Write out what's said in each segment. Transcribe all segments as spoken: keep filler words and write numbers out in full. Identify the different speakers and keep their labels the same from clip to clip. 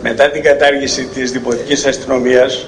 Speaker 1: Μετά την κατάργηση της δημοτικής αστυνομίας,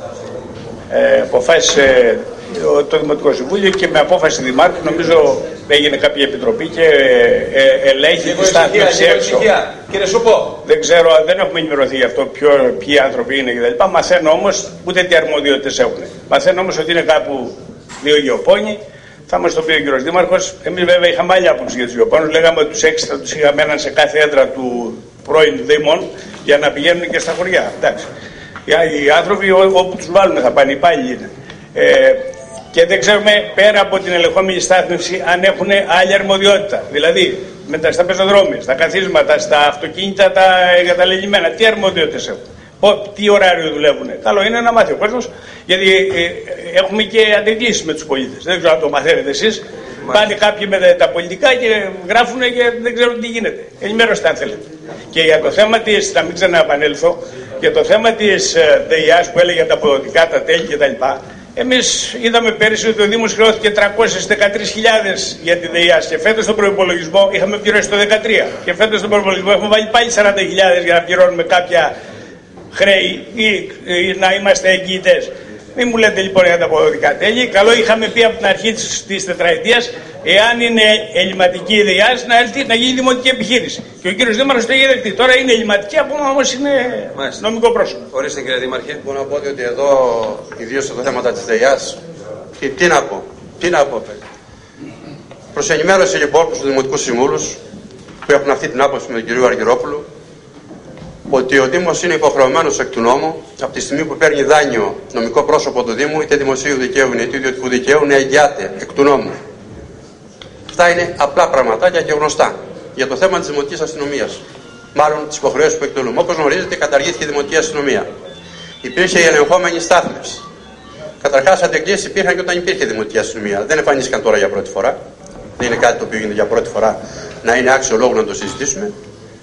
Speaker 1: ε, αποφάσισε το Δημοτικό Συμβούλιο και με απόφαση δημάρχου, νομίζω έγινε κάποια επιτροπή και ε, ε, ελέγχει τη στάθμευση έξω.
Speaker 2: Κύριε Σουπό.
Speaker 1: Δεν ξέρω, δεν έχουμε ενημερωθεί γι' αυτό ποιο, ποιοι άνθρωποι είναι κτλ. Μαθαίνω όμως ούτε τι αρμοδιότητες έχουν. Μαθαίνω όμως ότι είναι κάπου δύο γεωπόνοι. Θα μας το πει ο κύριος Δήμαρχος. Εμείς βέβαια είχαμε άλλη άποψη για τους γεωπόνους. Λέγαμε ότι τους έξι θα τους είχαμε έναν σε κάθε έδρα του πρώην Δήμων για να πηγαίνουν και στα χωριά. Εντάξει. Οι άνθρωποι όπου τους βάλουμε θα πάνε, οι υπάλληλοι είναι. Ε, και δεν ξέρουμε πέρα από την ελεγχόμενη στάθμευση αν έχουν άλλη αρμοδιότητα. Δηλαδή μετά στα πεζοδρόμια, στα καθίσματα, στα αυτοκίνητα τα εγκαταλελειμμένα, τι αρμοδιότητες έχουν. Τι ωράριο δουλεύουν. Καλό είναι να μάθει ο κόσμος, γιατί ε, έχουμε και αντιδύσεις με τους πολίτες. Δεν ξέρω αν το μαθαίνετε εσείς. Πάνε κάποιοι με τα πολιτικά και γράφουν και δεν ξέρουν τι γίνεται. Ενημέρωστε αν θέλετε. Και για το θέμα της, να μην ξαναεπανέλθω, για το θέμα της ΔΕΙΑΣ που έλεγε τα αποδοτικά, τα τέλη κτλ. Εμείς είδαμε πέρυσι ότι ο Δήμος χρεώθηκε τριακόσιες δεκατρείς χιλιάδες για τη ΔΕΙΑΣ και φέτος στον προϋπολογισμό είχαμε πληρώσει το δεκατρία. Και φέτος στον προϋπολογισμό έχουμε βάλει πάλι σαράντα χιλιάδες για να πληρώνουμε κάποια χρέη ή, ή να είμαστε εγγυητές. Μην μου λέτε λοιπόν για τα αποδοτικά τέλη. Καλό είχαμε πει από την αρχή της, της τετραετίας, εάν είναι ελληματική η ΔΕΙΑΣ, να, έλθει, να γίνει δημοτική επιχείρηση. Και ο κύριος Δήμαρχος το έχει δεχτεί. Τώρα είναι ελληματική, ακόμα όμως είναι Μάλιστα. νομικό πρόσωπο.
Speaker 2: Ορίστε κύριε Δήμαρχε.
Speaker 3: Μπορώ να πω ότι εδώ, ιδίως στο θέμα της ΔΕΙΑΣ, τι, τι να πω, τι να πω. Προς ενημέρωση λοιπόν στους Δημοτικούς Συμβούλους που έχουν αυτή την άποψη με τον κύριο Αργυρόπουλο, ότι ο Δήμος είναι υποχρεωμένος εκ του νόμου, από τη στιγμή που παίρνει δάνειο νομικό πρόσωπο του Δήμου, είτε δημοσίου δικαίου είτε ιδιωτικού δικαίου, να εγγυάται εκ του νόμου. Αυτά είναι απλά πραγματάκια και γνωστά. Για το θέμα της δημοτικής αστυνομίας, μάλλον τις υποχρεώσεις που εκτελούμε. Όπως γνωρίζετε, καταργήθηκε η δημοτική αστυνομία. Υπήρχε η ελεγχόμενη στάθμευση. Καταρχάς, αντεγκλήσεις υπήρχαν και όταν υπήρχε δημοτική αστυνομία. Δεν εμφανίστηκαν τώρα για πρώτη φορά. Δεν είναι κάτι το οποίο γίνεται για πρώτη φορά να είναι άξιο λόγο να το συζητήσουμε.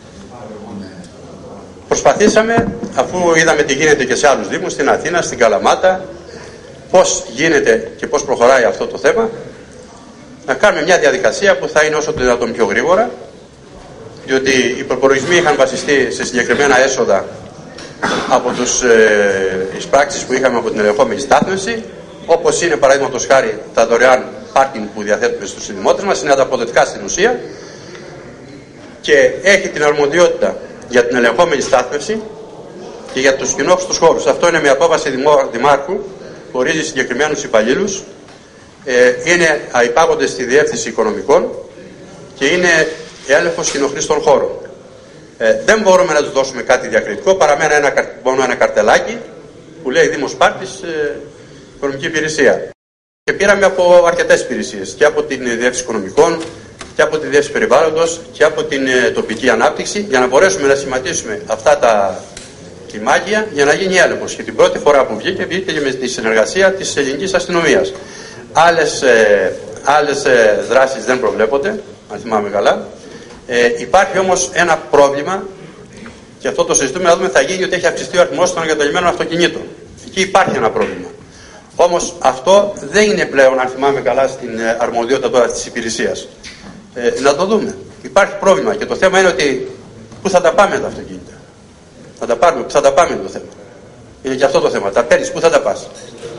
Speaker 3: Προσπαθήσαμε, αφού είδαμε τι γίνεται και σε άλλους δήμους, στην Αθήνα, στην Καλαμάτα, πώς γίνεται και πώς προχωράει αυτό το θέμα, να κάνουμε μια διαδικασία που θα είναι όσο το δυνατόν πιο γρήγορα, διότι οι προπολογισμοί είχαν βασιστεί σε συγκεκριμένα έσοδα από τις ε, πράξεις που είχαμε από την ελεγχόμενη στάθμευση, όπως είναι παραδείγματος χάρη τα δωρεάν πάρκινγκ που διαθέτουμε στους δημότες μας, είναι ανταποδοτικά στην ουσία και έχει την αρμοδιότητα για την ελεγχόμενη στάθμευση και για τους κοινόχρηστους χώρους. Αυτό είναι με απόφαση δημάρχου που ορίζει συγκεκριμένους υπαλλήλους, ε, είναι αϋπάγονται στη διεύθυνση οικονομικών και είναι έλεγχος κοινόχρηστων χώρων. Ε, δεν μπορούμε να τους δώσουμε κάτι διακριτικό παρά με ένα, μόνο ένα καρτελάκι που λέει Δήμος Πάρτης ε, Οικονομική Υπηρεσία. Και πήραμε από αρκετές υπηρεσίες, και από την διεύθυνση οικονομικών και από τη διεύθυνση περιβάλλοντος και από την ε, τοπική ανάπτυξη, για να μπορέσουμε να σχηματίσουμε αυτά τα κλιμάκια για να γίνει έλεγχος. Και την πρώτη φορά που βγήκε, βγήκε και με τη συνεργασία της ελληνικής αστυνομίας. Άλλες, ε, άλλες ε, δράσεις δεν προβλέπονται, αν θυμάμαι καλά. Ε, υπάρχει όμως ένα πρόβλημα, και αυτό το συζητούμε, να δούμε θα γίνει, ότι έχει αυξηθεί ο αριθμός των εγκαταλειμμένων αυτοκινήτων. Εκεί υπάρχει ένα πρόβλημα. Όμως αυτό δεν είναι πλέον, αν θυμάμαι καλά, στην αρμοδιότητα τώρα της υπηρεσίας. Ε, να το δούμε. Υπάρχει πρόβλημα και το θέμα είναι ότι πού θα τα πάμε τα αυτοκίνητα. Θα τα πάρουμε, πού θα τα πάμε το θέμα. Είναι και αυτό το θέμα. Τα παίρνεις, πού θα τα πας.